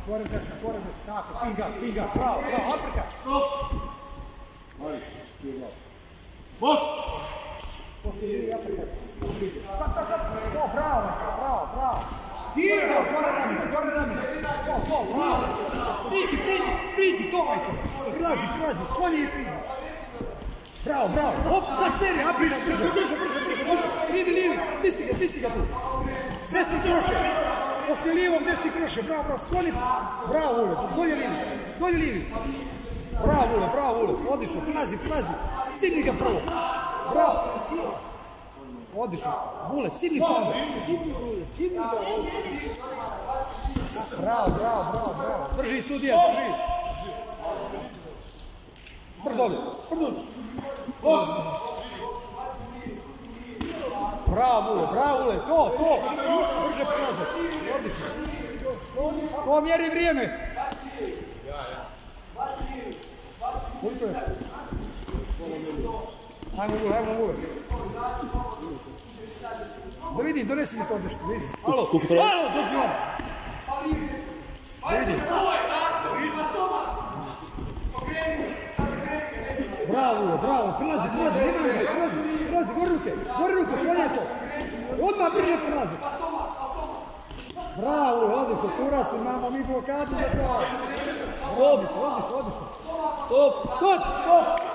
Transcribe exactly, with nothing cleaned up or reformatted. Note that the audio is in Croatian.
Gore desna, gore desna, tako, pinga, pinga, bravo, bravo, aprika. Stop! Boks! Poslije ili aprika. Sad, sad, sad, to, bravo, master, bravo, bravo. Gore, gore ramena, gore ramena. To, to, bravo. Priđi, priđi, priđi, to, majstor. Prilazi, prilazi, skloni i priđi. Bravo, bravo, hop, sad seri, aprika, brzo, brzo, brzo, brzo, brzo. Livi, livi, stisti ga, stisti ga tu. Desni kroše. Poslije lijevog desni kroše, bravo, bravo, skloni. Bravo, Ule, dolje livi, dolje livi. Bravo, Ule, bravo, Ule, odlično, prilazi, prilazi. Cimni ga prvo. Bravo. Odlično. Ule, cimni prvo. Bravo, bravo, bravo, bravo. Drži sudija, drži. Prdolje, prdolje. Boks! Bravo, Ule, bravo, Ule, to, to. Brže prilazak. Odlično. To mjeri vrijeme. Koliko je? Ajmo, Ule, ajmo, Ule. Da vidim, donesi mi to nešto, da vidim. Alo, alo, dođi vam. Da vidim. Bravo, Ule, bravo, prilazi, prilazi, prilazi, prilazi, gori ruke, gori ruke, sklonje to. Odmah brže prilazi. Bravo, Ule, odlično, kurac, imamo mi blokadu za to. Odlično, odlično, odlično. Stop, stop, stop.